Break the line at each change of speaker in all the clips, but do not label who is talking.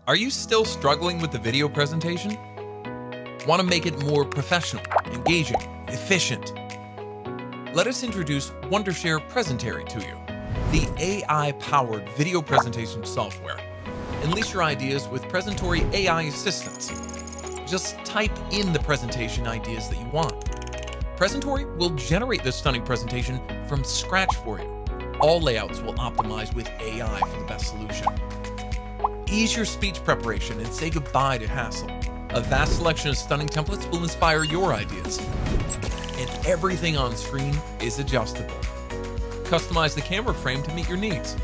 Are you still struggling with the video presentation? Want to make it more professional, engaging, efficient? Let us introduce Wondershare Presentory to you, the AI-powered video presentation software. Unleash your ideas with Presentory AI assistants. Just type in the presentation ideas that you want. Presentory will generate this stunning presentation from scratch for you. All layouts will optimize with AI for the best solution. Ease your speech preparation and say goodbye to hassle. A vast selection of stunning templates will inspire your ideas. And everything on screen is adjustable. Customize the camera frame to meet your needs.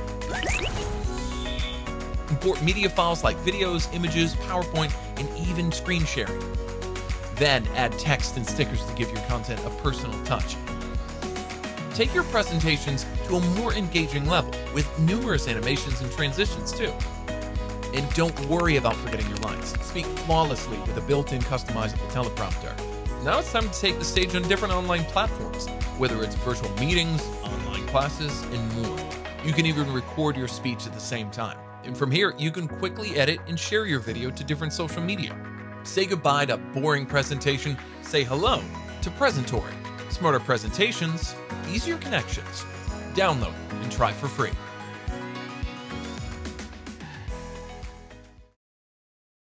Import media files like videos, images, PowerPoint, and even screen sharing. Then add text and stickers to give your content a personal touch. Take your presentations to a more engaging level with numerous animations and transitions too. And don't worry about forgetting your lines. Speak flawlessly with a built-in customizable teleprompter. Now it's time to take the stage on different online platforms, whether it's virtual meetings, online classes, and more. You can even record your speech at the same time. And from here, you can quickly edit and share your video to different social media. Say goodbye to boring presentation, say hello to Presentory. Smarter presentations, easier connections. Download and try for free.